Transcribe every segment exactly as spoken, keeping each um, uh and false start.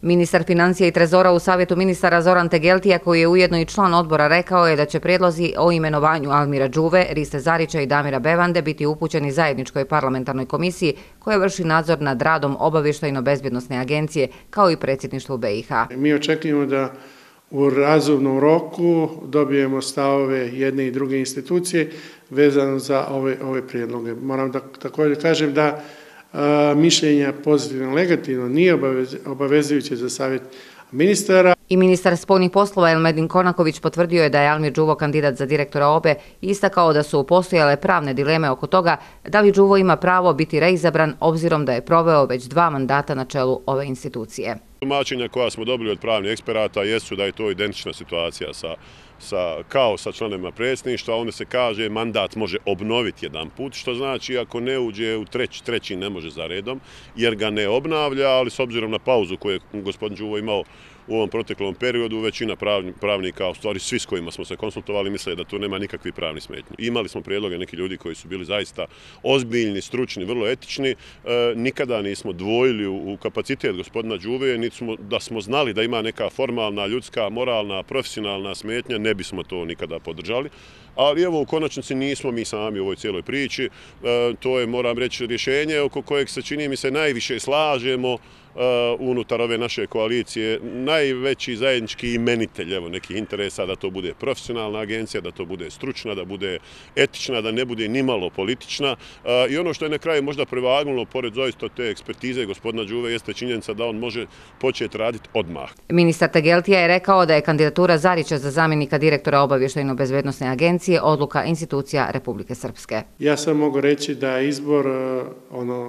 Ministar financija i trezora u Savjetu ministara Zoran Tegeltija, koji je ujedno i član odbora, rekao je da će prijedlozi o imenovanju Almira Đuve, Riste Zarića i Damira Bevande biti upućeni zajedničkoj parlamentarnoj komisiji koja vrši nadzor nad radom Obavještajno-bezbjednosne agencije kao i predsjedništvu B i H. Mi očekujemo da u razumnom roku dobijemo stavove jedne i druge institucije vezano za ove, ove prijedloge. Moram da također kažem da a, mišljenja pozitivno i negativno nije obavez, obavezujuće za Savjet ministara. I ministar spoljnih poslova Elmedin Konaković potvrdio je da je Almir Đuvo kandidat za direktora O B E i istakao da su postojale pravne dileme oko toga da li Đuvo ima pravo biti reizabran obzirom da je proveo već dva mandata na čelu ove institucije. Tumačenja koja smo dobili od pravnih eksperata jesu da je to identična situacija sa, sa, kao sa članovima predsjedništva. Onda se kaže mandat može obnoviti jedan put, što znači ako ne uđe u treći, treći ne može za redom jer ga ne obnavlja, ali s obzirom na pauzu koju je gospodin Đuvo imao u ovom proteklom periodu, većina pravnika, u stvari svi s kojima smo se konsultovali, misle da tu nema nikakvih pravnih smetnji. Imali smo prijedloge neki ljudi koji su bili zaista ozbiljni, stručni, vrlo etični. E, nikada nismo dvojili u, u kapacitet gospodina Đuve, niti smo, da smo znali da ima neka formalna, ljudska, moralna, profesionalna smetnja, ne bismo to nikada podržali. Ali evo, u konačnici nismo mi sami u ovoj cijeloj priči. E, to je, moram reći, rješenje oko kojeg se čini mi se najviše slažemo uh, unutar ove naše koalicije. Najveći zajednički imenitelj evo, nekih interesa da to bude profesionalna agencija, da to bude stručna, da bude etična, da ne bude nimalo politična. Uh, I ono što je na kraju možda prevagnulo, pored zaista te ekspertize gospodina Đuve, jeste činjenica da on može početi raditi odmah. Ministar Tegeltija je rekao da je kandidatura Zarića za zamjenika direktora Obavještajno-bezbjednosne agencije odluka institucija Republike Srpske. Ja sam mogu reći da izbor ono,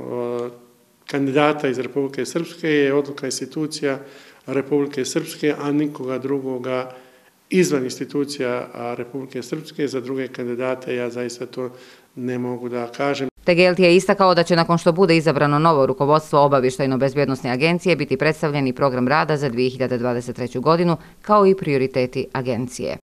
kandidata iz Republike Srpske je odluka institucija Republike Srpske, a nikoga drugoga izvan institucija Republike Srpske. Za druge kandidate ja zaista to ne mogu da kažem. Tegeltija je istakao da će nakon što bude izabrano novo rukovodstvo Obavještajno-bezbjednosne agencije biti predstavljen i program rada za dvije hiljade dvadeset treću godinu kao i prioriteti agencije.